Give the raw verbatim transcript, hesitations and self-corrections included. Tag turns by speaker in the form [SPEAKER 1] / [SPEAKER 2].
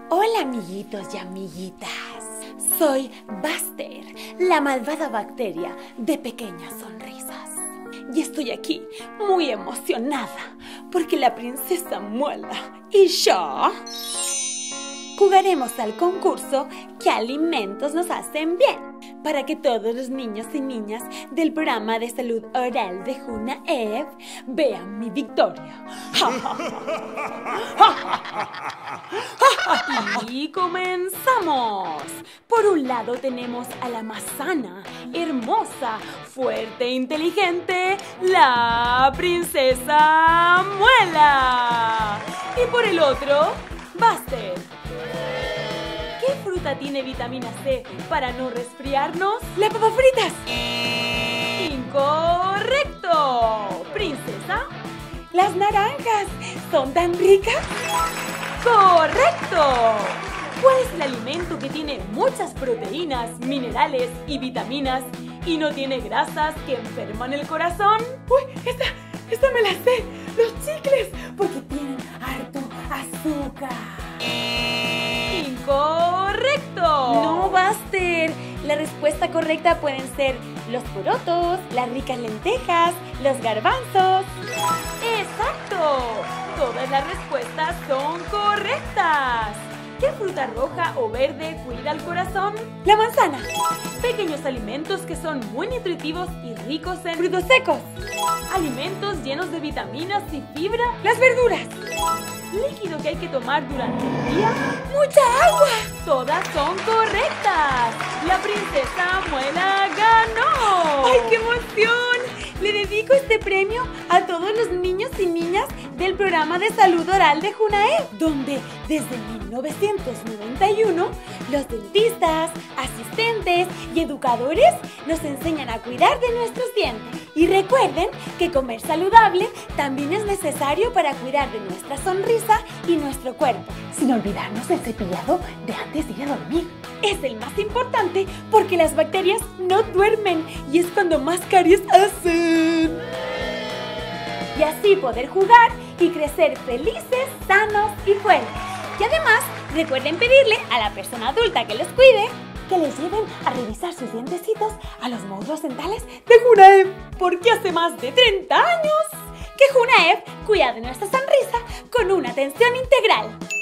[SPEAKER 1] Hola amiguitos y amiguitas, soy Buster, la malvada bacteria de pequeñas sonrisas. Y estoy aquí muy emocionada porque la princesa Muela y yo jugaremos al concurso ¿Qué alimentos nos hacen bien? Para que todos los niños y niñas del programa de salud oral de Junaev vean mi victoria. Y comenzamos. Por un lado tenemos a la más sana, hermosa, fuerte e inteligente, la princesa Muela. Y por el otro, Buster. ¿Qué fruta tiene vitamina C para no resfriarnos? ¡La papa fritas! ¡Incorrecto! ¿Princesa? ¡Las naranjas! ¿Son tan ricas? ¡Correcto! ¿Cuál es el alimento que tiene muchas proteínas, minerales y vitaminas y no tiene grasas que enferman el corazón? ¡Uy! ¡Esta, esta me la sé! ¡Los chicles! Porque tienen harto azúcar. ¡Incorrecto! No, Buster. La respuesta correcta pueden ser los porotos, las ricas lentejas, los garbanzos. ¡Exacto! Todas las respuestas son correctas. ¿Qué fruta roja o verde cuida el corazón? La manzana. Pequeños alimentos que son muy nutritivos y ricos en frutos secos. Alimentos llenos de vitaminas y fibra. Las verduras. Líquido que hay que tomar durante el día. ¡Mucha agua! Todas son correctas. La princesa Muela ganó. ¡Ay, qué emoción! Le dedico este premio a todos los niños y niñas del programa de salud oral de Junaev, donde desde mil novecientos noventa y uno los dentistas, asistentes y educadores nos enseñan a cuidar de nuestros dientes. Y recuerden que comer saludable también es necesario para cuidar de nuestra sonrisa y nuestro cuerpo, sin olvidarnos del cepillado de antes de ir a dormir. Es el más importante porque las bacterias no duermen y es cuando más caries hacen. Y así poder jugar y crecer felices, sanos y fuertes. Y además, recuerden pedirle a la persona adulta que los cuide que les lleven a revisar sus dientecitos a los módulos dentales de Junaev, porque hace más de treinta años que Junaev cuida de nuestra sonrisa con una atención integral.